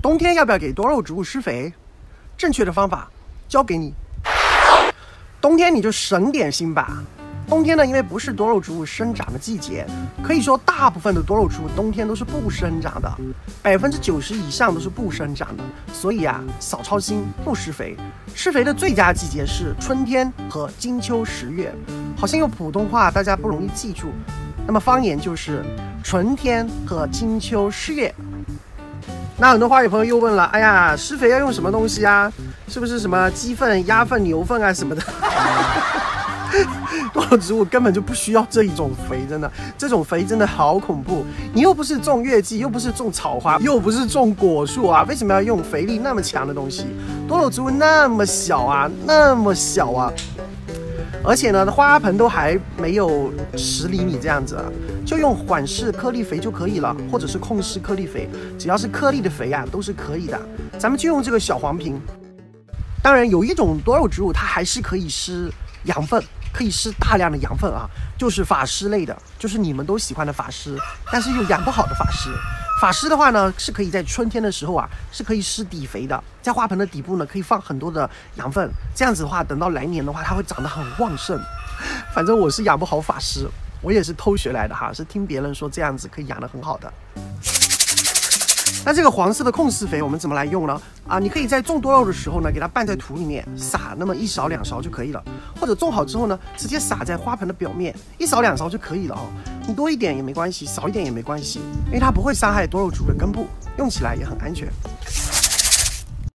冬天要不要给多肉植物施肥？正确的方法教给你。冬天你就省点心吧。冬天呢，因为不是多肉植物生长的季节，可以说大部分的多肉植物冬天都是不生长的，90%以上都是不生长的。所以啊，少操心，不施肥。施肥的最佳季节是春天和金秋10月。好像用普通话大家不容易记住，那么方言就是春天和金秋10月。那很多花友朋友又问了，哎呀，施肥要用什么东西啊？是不是什么鸡粪、鸭粪、牛粪啊什么的？多肉植物根本就不需要这一种肥，真的，这种肥真的好恐怖。你又不是种月季，又不是种草花，又不是种果树啊，为什么要用肥力那么强的东西？多肉植物那么小啊，那么小啊，而且呢，花盆都还没有10厘米这样子啊，就用缓释颗粒肥就可以了，或者是控施颗粒肥，只要是颗粒的肥啊，都是可以的。咱们就用这个小黄瓶。当然，有一种多肉植物它还是可以施养分，可以施大量的养分啊，就是法师类的，就是你们都喜欢的法师，但是又养不好的法师。法师的话呢，是可以在春天的时候啊，是可以施底肥的，在花盆的底部呢，可以放很多的养分，这样子的话，等到来年的话，它会长得很旺盛。反正我是养不好法师，我也是偷学来的哈，是听别人说这样子可以养得很好的。那这个黄色的控施肥我们怎么来用呢？你可以在种多肉的时候呢，给它拌在土里面，撒那么1勺2勺就可以了，或者种好之后呢，直接撒在花盆的表面，1勺2勺就可以了哦。你多一点也没关系，少一点也没关系，因为它不会伤害多肉植物的根部，用起来也很安全。